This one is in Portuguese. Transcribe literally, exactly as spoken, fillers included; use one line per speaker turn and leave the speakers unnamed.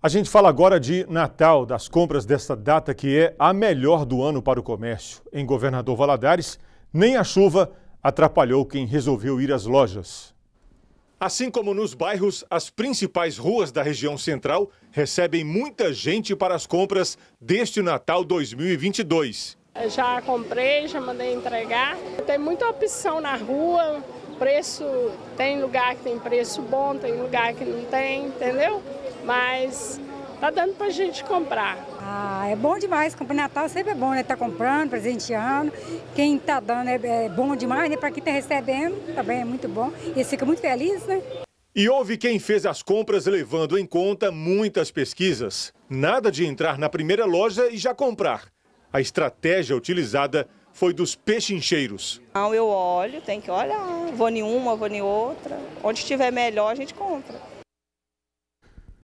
A gente fala agora de Natal, das compras desta data que é a melhor do ano para o comércio. Em Governador Valadares, nem a chuva atrapalhou quem resolveu ir às lojas. Assim como nos bairros, as principais ruas da região central recebem muita gente para as compras deste Natal dois mil e vinte e dois.
Eu já comprei, já mandei entregar. Tem muita opção na rua, preço, tem lugar que tem preço bom, tem lugar que não tem, entendeu? Mas tá dando pra gente comprar.
Ah, é bom demais, comprar Natal sempre é bom, né? Tá comprando, presenteando. Quem tá dando é, é bom demais, né? Para quem tá recebendo, também é muito bom. E eles ficam muito felizes, né?
E houve quem fez as compras levando em conta muitas pesquisas. Nada de entrar na primeira loja e já comprar. A estratégia utilizada foi dos pechincheiros.
Eu olho, tem que olhar. Vou em uma, vou em outra. Onde estiver melhor, a gente compra.